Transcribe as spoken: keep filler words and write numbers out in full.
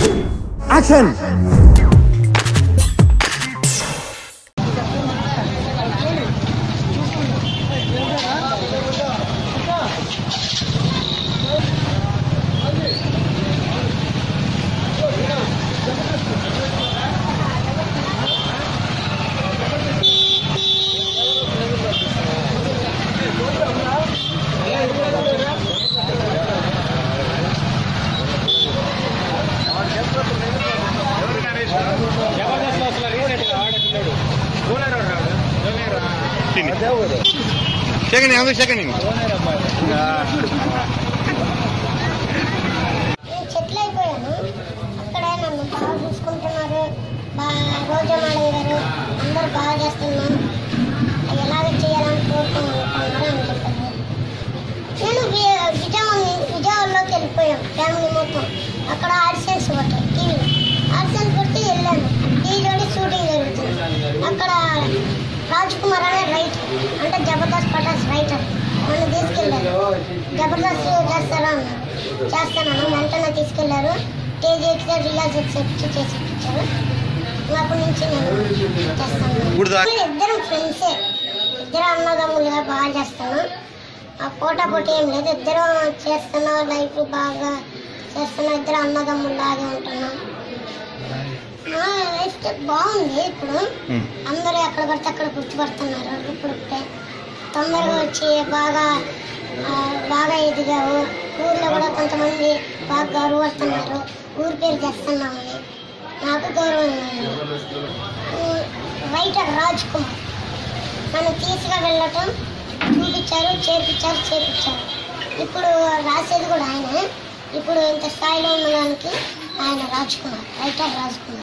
Action. Second అందుకు second చెట్లు అయిపోయాను. అక్కడే నన్ను బాగా చూసుకుంటున్నారు, బాగా రోజు మేడం గారు అందరూ బాగా చేస్తున్నాను, ఎలాగ చేయాలని కోరుకుంటున్నారు అని చెప్పారు. నేను విజయవాడ విజయవాడలోకి వెళ్ళిపోయాను ఫ్యామిలీ మొత్తం. అక్కడ ఆడిషన్స్ పట్టాయి టీవీ ఆడిషన్స్ పట్టి వెళ్ళాను. టీవీలోనే షూటింగ్ జరుగుతుంది. అక్కడ రాజ్ కుమార్ అనే రైటర్ అంటే జబర్దస్త్ పటాస్ రైటర్ నన్ను తీసుకెళ్ళారు. జబర్దస్త్ చేస్తారా అన్నారు. చేస్తానన్నా వెంటనే తీసుకెళ్లారు. స్టేజ్ ఎక్కితే రిలాక్స్ ఎక్సెప్ట్ చేసి ఇచ్చారు. అప్పటి నుంచి నేను చేస్తాను. ఇద్దరం ఫ్రెండ్సే, ఇద్దరు అన్నదమ్ములుగా బాగా చేస్తాను. ఆ పోటా పోటీ ఏం లేదు, ఇద్దరం చేస్తున్నాం. లైఫ్ బాగా చేస్తున్నాం, ఇద్దరు అన్నదమ్ముల్లాగే ఉంటున్నాం. లైఫ్ బాగుంది. ఇప్పుడు అందరూ ఎక్కడ పడితే అక్కడ గుర్తుపడుతున్నారు. ఇప్పుడు తొందరగా వచ్చి బాగా బాగా ఎదిగావు, ఊర్లో కూడా కొంతమంది బాగా గౌరవపడుతున్నారు, ఊరి పేరు చేస్తున్నామని నాకు గౌరవం. రైటర్ రాజ్ కుమార్ నన్ను తీసుకు వెళ్ళటం, చూపించారు, చేపించారు చేపించారు ఇప్పుడు రాసేది కూడా ఆయన. ఇప్పుడు ఇంత స్థాయిలో ఉండడానికి ఆయన రాజ్ కుమార్, రైటర్ రాజ్ కుమార్.